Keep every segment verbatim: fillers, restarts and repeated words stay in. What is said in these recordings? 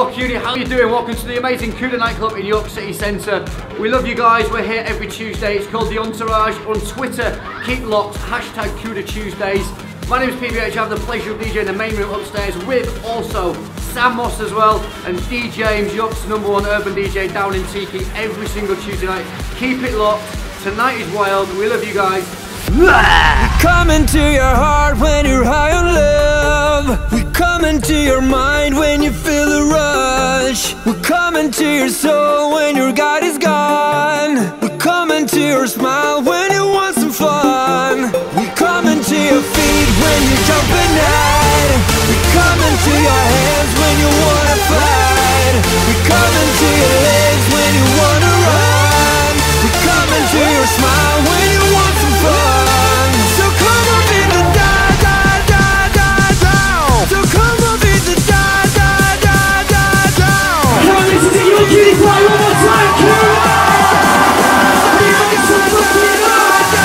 York Uni, how are you doing? Welcome to the amazing Cuda nightclub in York City Centre. We love you guys, we're here every Tuesday. It's called The Entourage. On Twitter, keep locked, hashtag Cuda Tuesdays. My name is P B H, I have the pleasure of DJing in the main room upstairs with also Sam Moss as well, and D James, York's number one urban D J down in Tiki every single Tuesday night. Keep it locked, tonight is wild, we love you guys. We come into your heart when you're high on love. We come into your mind when you feel the rush. We come into your soul when your God is gone. We come into your smile when you want some fun. We come into your feet when you're jumping out. We come into your hands when you wanna fight. We come into your legs when you wanna run. We come into your smile when you want some fun. So come on in the da da da da down. So come on in the da da da da down. Come on, this is the York Uni party one more time, Cuda! Make some fucking noise!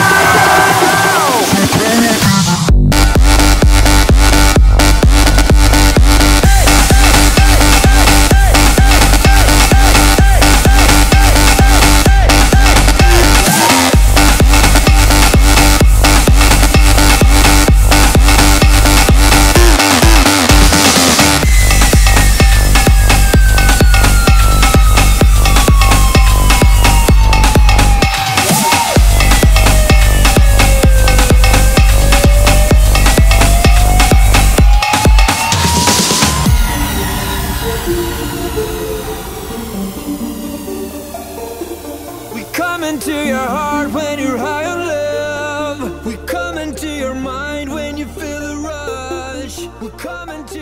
We come into your heart when you're high on love. We come into your mind when you feel the rush. We come into